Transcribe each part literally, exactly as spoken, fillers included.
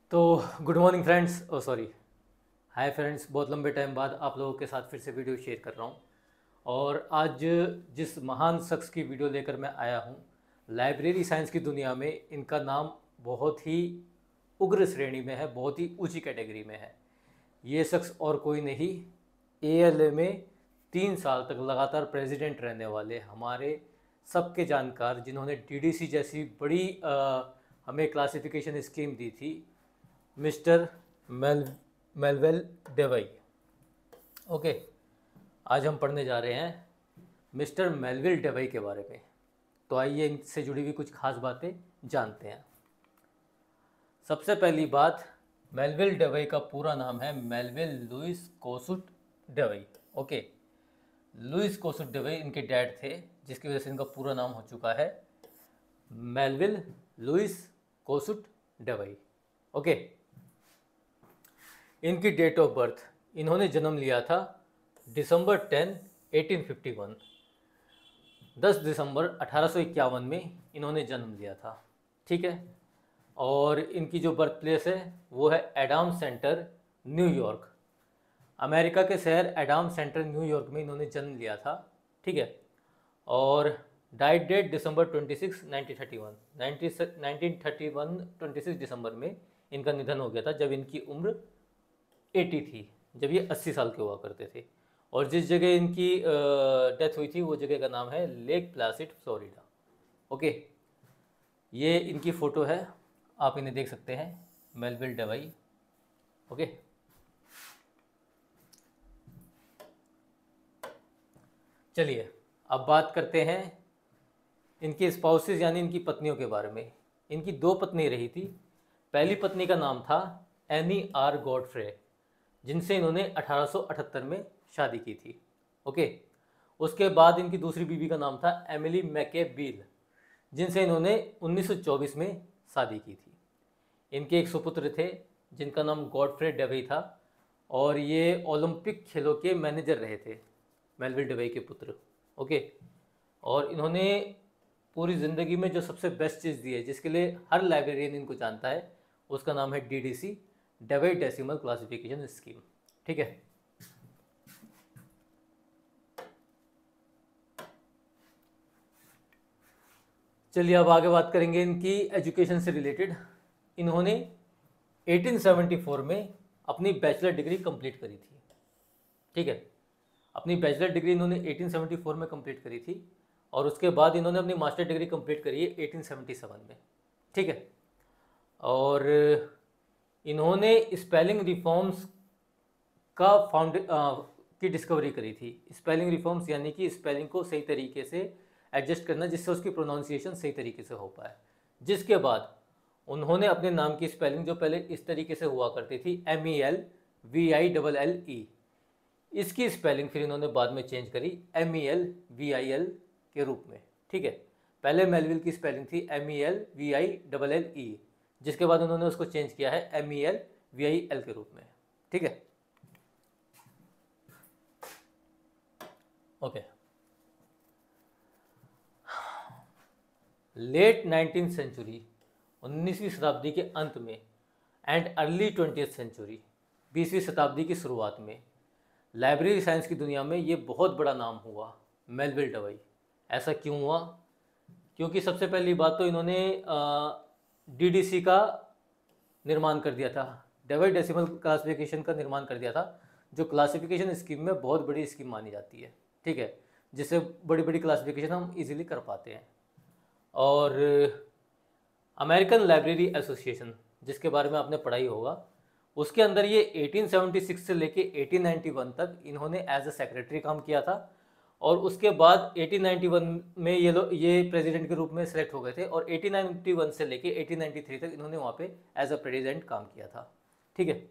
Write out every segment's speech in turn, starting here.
तो good morning friends, oh sorry, hi friends. बहुत लंबे टाइम बाद आप लोगों के साथ फिर से वीडियो शेयर कर रहा हूँ। और आज जिस महान शख्स की वीडियो लेकर मैं आया हूँ, लाइब्रेरी साइंस की दुनिया में इनका नाम बहुत ही उग्र श्रेणी में है, बहुत ही ऊंची कैटेगरी में है। ये शख्स और कोई नहीं, एएलए में तीन साल तक लगातार प्रेसिडेंट रहने वाले हमारे सबके जानकार, जिन्होंने डीडीसी जैसी बड़ी आ, हमें क्लासिफिकेशन स्कीम दी थी, mister Mel Melvil Dewey. Okay, आज हम पढ़ने जा रहे हैं मिस्टर मेलविल डेवई के बारे में। तो आइए इनसे जुड़ी हुई कुछ खास बातें जानते हैं। सबसे पहली बात, मेलविल डेवई का पूरा नाम है Melvil Louis Kossuth Dewey. Okay, Louis Kossuth Dewey इनके डैड थे, जिसकी वजह से इनका पूरा नाम हो चुका है Melvil Louis Kossuth Dewey. Okay, इनकी डेट ऑफ बर्थ, इन्होंने जन्म लिया था December ten eighteen fifty one, दस दिसंबर अठारह सौ इक्यावन में इन्होंने जन्म लिया था। ठीक है। और इनकी जो बर्थ प्लेस है वो है एडाम सेंटर, न्यूयॉर्क। अमेरिका के शहर एडाम सेंटर, न्यूयॉर्क में इन्होंने जन्म लिया था। ठीक है। और death date December twenty six nineteen thirty one, nineteen thirty one twenty six December में इनका निधन हो गया था, जब इनकी उम्र अस्सी थी, जब ये अस्सी साल के हुआ करते थे। और जिस जगह इनकी डेथ हुई थी वो जगह का नाम है लेक प्लासिड, फ्लोरिडा। ओके, ये इनकी फ़ोटो है, आप इन्हें देख सकते हैं, मेलविल डेवई। ओके, चलिए अब बात करते हैं इनकी स्पाउसेस यानी इनकी पत्नियों के बारे में। इनकी दो पत्नी रही थी। पहली पत्नी का नाम था एनी आर गॉडफ्रे, जिनसे इन्होंने अठारह सौ अठहत्तर में शादी की थी। ओके, उसके बाद इनकी दूसरी बीवी का नाम था एमिली मैके बील, जिनसे इन्होंने उन्नीस सौ चौबीस में शादी की थी। इनके एक सुपुत्र थे जिनका नाम गॉडफ्रे डेवई था, और ये ओलंपिक खेलों के मैनेजर रहे थे, मेलविल डेवई के पुत्र। ओके, और इन्होंने पूरी ज़िंदगी में जो सबसे बेस्ट चीज़ दी है, जिसके लिए हर लाइब्रेरियन इनको जानता है, उसका नाम है DDC, Dewey decimal classification scheme. ठीक है। चलिए अब आगे बात करेंगे इनकी एजुकेशन से रिलेटेड। इन्होंने अठारह सौ चौहत्तर में अपनी बैचलर डिग्री कंप्लीट करी थी। ठीक है, अपनी बैचलर डिग्री इन्होंने अठारह सौ चौहत्तर में कंप्लीट करी थी, और उसके बाद इन्होंने अपनी मास्टर डिग्री कंप्लीट करी है अठारह सौ सतहत्तर में। ठीक है। और इन्होंने स्पेलिंग रिफॉर्म्स का फाउंड की डिस्कवरी करी थी। स्पेलिंग रिफॉर्म्स यानी कि स्पेलिंग को सही तरीके से एडजस्ट करना, जिससे उसकी प्रोनाउंसिएशन सही तरीके से हो पाए। जिसके बाद उन्होंने अपने नाम की स्पेलिंग, जो पहले इस तरीके से हुआ करती थी, M E L V I double L E, इसकी स्पेलिंग फिर इन्होंने बाद में चेंज करी M E L V I L के रूप में। ठीक है, पहले मेलविल की स्पेलिंग थी M E L V I double L E, जिसके बाद उन्होंने उसको चेंज किया है M E L V I L के रूप में। ठीक है। ओके, लेट नाइनटीन सेंचुरी, उन्नीसवीं शताब्दी के अंत में, एंड अर्ली ट्वेंटियथ सेंचुरी, बीसवीं शताब्दी की शुरुआत में, लाइब्रेरी साइंस की दुनिया में ये बहुत बड़ा नाम हुआ, मेलविल डेवई। ऐसा क्यों हुआ? क्योंकि सबसे पहली बात तो इन्होंने डीडीसी का निर्माण कर दिया था, डेवई डेसिमल क्लासिफिकेशन का निर्माण कर दिया था, जो क्लासिफिकेशन स्कीम में बहुत बड़ी स्कीम मानी जाती है। ठीक है, जिससे बड़ी बड़ी क्लासिफिकेशन हम इजीली कर पाते हैं। और अमेरिकन लाइब्रेरी एसोसिएशन, जिसके बारे में आपने पढ़ा ही होगा, उसके अंदर ये अठारह सौ छिहत्तर से लेके अठारह सौ इक्यानवे तक इन्होंने एज अ सेक्रेटरी काम किया था। और उसके बाद अठारह सौ इक्यानवे में ये लोग ये प्रेसिडेंट के रूप में सेलेक्ट हो गए थे, और अठारह सौ इक्यानवे से लेके अठारह सौ तिरानवे तक इन्होंने वहाँ पे एज अ प्रेसिडेंट काम किया था। ठीक है।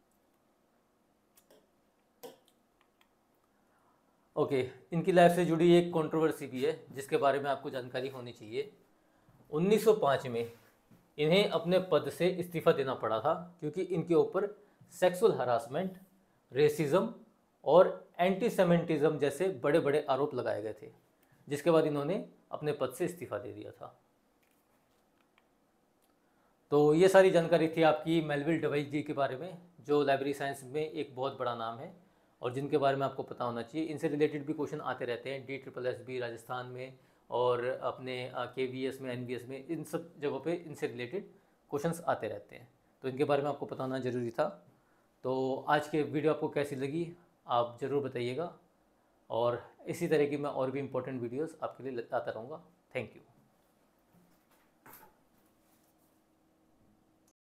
ओके, इनकी लाइफ से जुड़ी एक कंट्रोवर्सी भी है, जिसके बारे में आपको जानकारी होनी चाहिए। उन्नीस सौ पाँच में इन्हें अपने पद से इस्तीफा देना पड़ा था, क्योंकि इनके ऊपर सेक्सुअल हरासमेंट, रेसिज्म और एंटीसेमेंटिज्म जैसे बड़े बड़े आरोप लगाए गए थे, जिसके बाद इन्होंने अपने पद से इस्तीफा दे दिया था। तो ये सारी जानकारी थी आपकी मेलविल डेविस जी के बारे में, जो लाइब्रेरी साइंस में एक बहुत बड़ा नाम है और जिनके बारे में आपको पता होना चाहिए। इनसे रिलेटेड भी क्वेश्चन आते रहते हैं D triple S B Rajasthan में और अपने के वी एस में, एन वी एस में, इन सब जगहों पे इनसे रिलेटेड क्वेश्चंस आते रहते हैं। तो इनके बारे में आपको पता होना ज़रूरी था। तो आज के वीडियो आपको कैसी लगी आप ज़रूर बताइएगा, और इसी तरह की मैं और भी इम्पोर्टेंट वीडियोस आपके लिए लाता रहूँगा। Thank you.